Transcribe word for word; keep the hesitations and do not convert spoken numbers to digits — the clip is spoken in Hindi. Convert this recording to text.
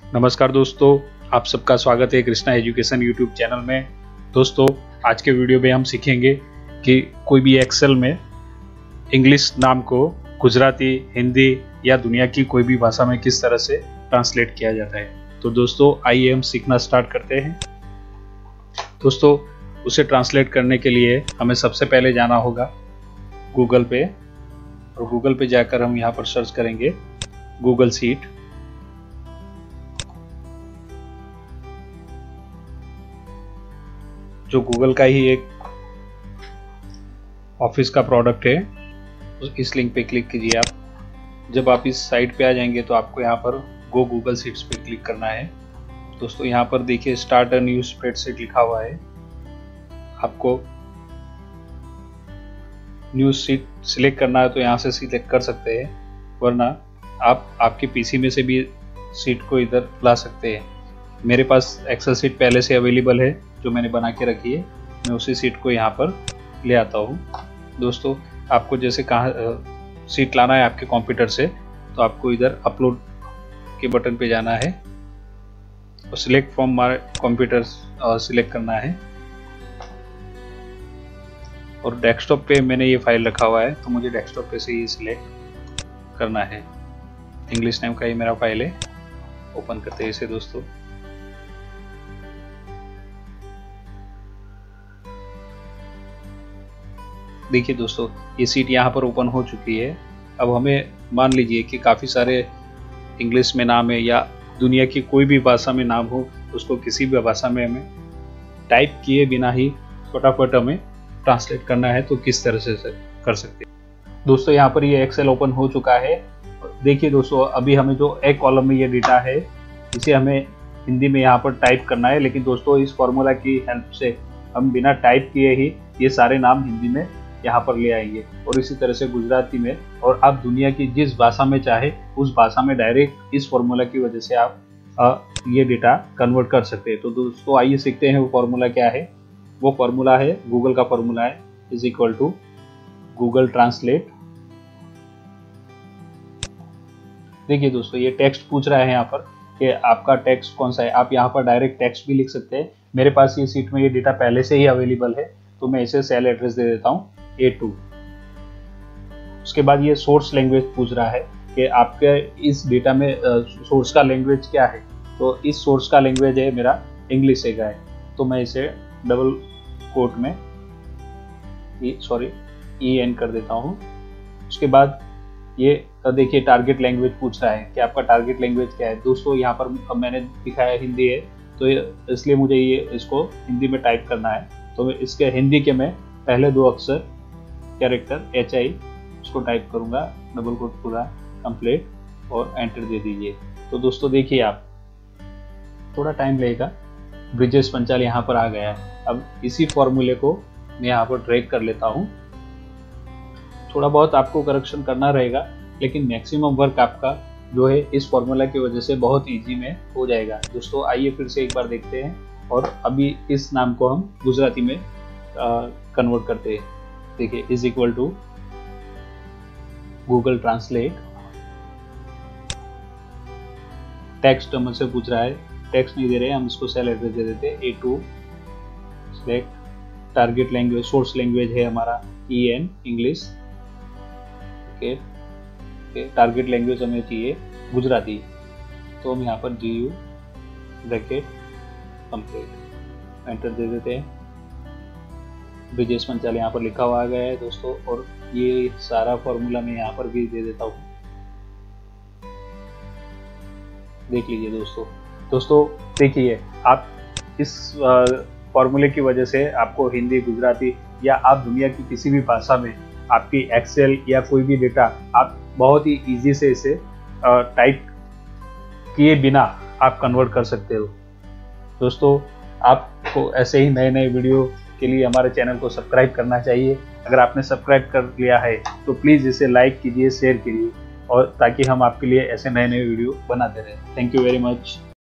नमस्कार दोस्तों, आप सबका स्वागत है कृष्णा एजुकेशन यूट्यूब चैनल में। दोस्तों, आज के वीडियो में हम सीखेंगे कि कोई भी एक्सेल में इंग्लिश नाम को गुजराती, हिंदी या दुनिया की कोई भी भाषा में किस तरह से ट्रांसलेट किया जाता है। तो दोस्तों, आइए हम सीखना स्टार्ट करते हैं। दोस्तों, उसे ट्रांसलेट करने के लिए हमें सबसे पहले जाना होगा गूगल पे, और गूगल पे जाकर हम यहाँ पर सर्च करेंगे गूगल शीट। जो गूगल का ही एक ऑफिस का प्रोडक्ट है, इस लिंक पे क्लिक कीजिए आप। जब आप इस साइट पे आ जाएंगे तो आपको यहाँ पर गो गूगल शीट्स पे क्लिक करना है। दोस्तों, यहाँ पर देखिए स्टार्ट अ न्यू स्प्रेडशीट लिखा हुआ है। आपको न्यू शीट सिलेक्ट करना है तो यहाँ से सिलेक्ट कर सकते हैं, वरना आप आपके पीसी में से भी शीट को इधर ला सकते हैं। मेरे पास एक्सेल शीट पहले से अवेलेबल है जो मैंने बना के रखी है। मैं उसी शीट को यहाँ पर ले आता हूँ। दोस्तों, आपको जैसे कहाँ शीट लाना है आपके कंप्यूटर से, तो आपको इधर अपलोड के बटन पे जाना है और select from my computer select करना है। और डेस्कटॉप पे मैंने ये फाइल रखा हुआ है, तो मुझे डेस्कटॉप पे से ये सिलेक्ट करना है। इंग्लिश नेम का ये मेरा फाइल है। ओपन करते हैं इसे। दोस्तों, देखिए दोस्तों, ये सीट यहाँ पर ओपन हो चुकी है। अब हमें मान लीजिए कि काफ़ी सारे इंग्लिश में नाम है या दुनिया की कोई भी भाषा में नाम हो, उसको किसी भी भाषा में हमें टाइप किए बिना ही फटाफट हमें ट्रांसलेट करना है, तो किस तरह से कर सकते हैं। दोस्तों, यहाँ पर ये एक्सेल ओपन हो चुका है। देखिए दोस्तों, अभी हमें जो एक कॉलम में ये डेटा है, इसे हमें हिंदी में यहाँ पर टाइप करना है। लेकिन दोस्तों, इस फॉर्मूला की हेल्प से हम बिना टाइप किए ही ये सारे नाम हिंदी में यहाँ पर ले आएंगे, और इसी तरह से गुजराती में, और आप दुनिया की जिस भाषा में चाहे उस भाषा में डायरेक्ट इस फॉर्मूला की वजह से आप आ, ये डेटा कन्वर्ट कर सकते हैं। तो दोस्तों, आइए सीखते हैं वो फॉर्मूला क्या है। वो फॉर्मूला है, गूगल का फॉर्मूला है, is equal to Google translate. देखिए दोस्तों, ये टेक्स्ट पूछ रहा है यहाँ पर कि आपका टेक्स्ट कौन सा है। आप यहाँ पर डायरेक्ट टेक्स्ट भी लिख सकते हैं। मेरे पास ये सीट में ये डेटा पहले से ही अवेलेबल है, तो मैं इसे सेल एड्रेस दे देता हूँ ए टू। उसके बाद ये सोर्स लैंग्वेज पूछ रहा है कि आपके इस डेटा में सोर्स का लैंग्वेज क्या है। तो इस सोर्स का लैंग्वेज है मेरा इंग्लिश का है, तो मैं इसे डबल कोट में सॉरी ई एन कर देता हूँ। उसके बाद ये देखिए टारगेट लैंग्वेज पूछ रहा है कि आपका टारगेट लैंग्वेज क्या है। दोस्तों, यहाँ पर मैंने दिखाया हिंदी है, तो इसलिए मुझे ये इसको हिंदी में टाइप करना है। तो मैं इसके हिंदी के मैं पहले दो अक्षर कैरेक्टर एच आई उसको टाइप करूँगा, डबल कोट पूरा कंप्लीट, और एंटर दे दीजिए। तो दोस्तों देखिए, आप थोड़ा टाइम लगेगा। ब्रिजेश पंचाल यहाँ पर आ गया है। अब इसी फॉर्मूले को मैं यहाँ पर ड्रैग कर लेता हूँ। थोड़ा बहुत आपको करेक्शन करना रहेगा, लेकिन मैक्सिमम वर्क आपका जो है इस फॉर्मूला की वजह से बहुत इजी में हो जाएगा। दोस्तों, आइए फिर से एक बार देखते हैं, और अभी इस नाम को हम गुजराती में कन्वर्ट करते हैं। देखिए, is equal to Google translate. Text हमसे पूछ रहा है, टेक्स्ट नहीं दे रहे, हम इसको सेल एड्रेस दे देते हैं A two. Select target language, source language है हमारा E N English. Okay, target language हमें चाहिए गुजराती, तो हम यहाँ पर G U bracket complete enter दे देते हैं। ब्रिजेश पंचाल यहाँ पर लिखा हुआ आ गया है दोस्तों, और ये सारा फॉर्मूला मैं यहाँ पर भी दे देता हूँ। देख लीजिए दोस्तों। दोस्तों देखिए, आप इस फॉर्मूले की वजह से आपको हिंदी, गुजराती या आप दुनिया की किसी भी भाषा में आपकी एक्सेल या कोई भी डेटा आप बहुत ही इजी से इसे टाइप किए बिना आप कन्वर्ट कर सकते हो। दोस्तों, आपको ऐसे ही नए नए वीडियो के लिए हमारे चैनल को सब्सक्राइब करना चाहिए। अगर आपने सब्सक्राइब कर लिया है तो प्लीज़ इसे लाइक कीजिए, शेयर कीजिए, और ताकि हम आपके लिए ऐसे नए नए वीडियो बनाते रहें। Thank you very much.